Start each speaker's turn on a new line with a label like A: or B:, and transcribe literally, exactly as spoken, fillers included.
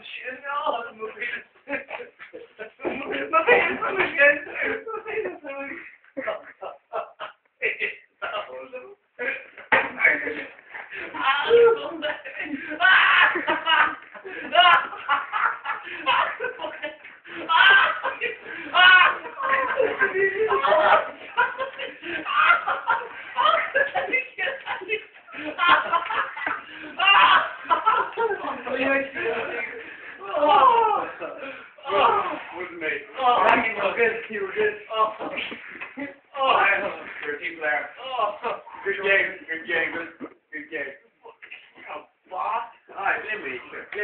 A: shit, no, I'm moving. My pants on my head. My pants on my head.
B: Wasn't me.
A: Oh,
B: Raggy, you were good. You were good.
A: oh, oh,
B: You're a team player.
A: oh,
B: Good game. Good game. Good, good game.
A: boss.
B: Alright, let me.